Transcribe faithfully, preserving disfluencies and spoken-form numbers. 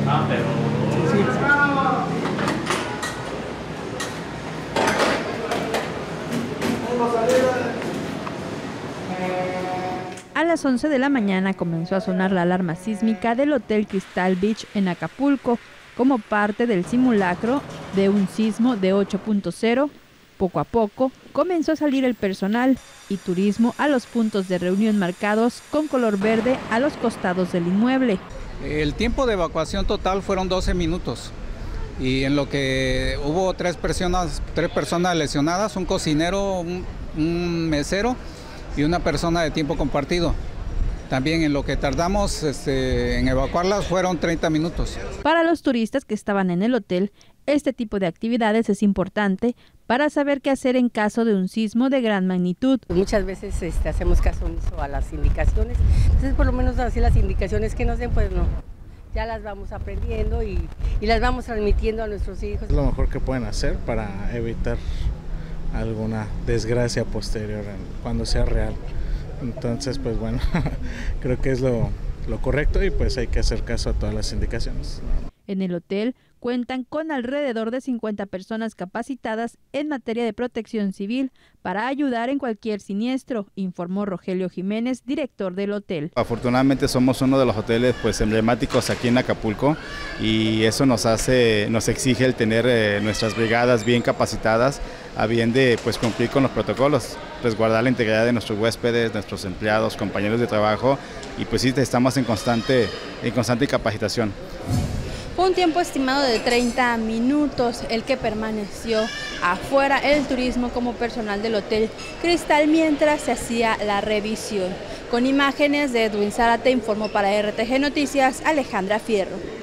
Ah, pero... Sí, sí. A las once de la mañana comenzó a sonar la alarma sísmica del Hotel Crystal Beach en Acapulco como parte del simulacro de un sismo de ocho punto cero. Poco a poco comenzó a salir el personal y turismo a los puntos de reunión marcados con color verde a los costados del inmueble. El tiempo de evacuación total fueron doce minutos y en lo que hubo tres personas, tres personas lesionadas, un cocinero, un, un mesero y una persona de tiempo compartido. También en lo que tardamos este, en evacuarlas fueron treinta minutos. Para los turistas que estaban en el hotel, este tipo de actividades es importante para saber qué hacer en caso de un sismo de gran magnitud. Muchas veces este, hacemos caso omiso a las indicaciones, entonces por lo menos así las indicaciones que nos den, pues no, ya las vamos aprendiendo y, y las vamos transmitiendo a nuestros hijos. Es lo mejor que pueden hacer para evitar alguna desgracia posterior cuando sea real. Entonces, pues bueno, creo que es lo, lo correcto y pues hay que hacer caso a todas las indicaciones. En el hotel cuentan con alrededor de cincuenta personas capacitadas en materia de protección civil para ayudar en cualquier siniestro, informó Rogelio Jiménez, director del hotel. Afortunadamente somos uno de los hoteles pues emblemáticos aquí en Acapulco y eso nos hace, nos exige el tener eh, nuestras brigadas bien capacitadas a bien de pues cumplir con los protocolos, resguardar la integridad de nuestros huéspedes, nuestros empleados, compañeros de trabajo y pues sí estamos en constante, en constante capacitación. Fue un tiempo estimado de treinta minutos el que permaneció afuera el turismo como personal del Hotel Cristal mientras se hacía la revisión. Con imágenes de Edwin Zárate, informó para R T G Noticias Alejandra Fierro.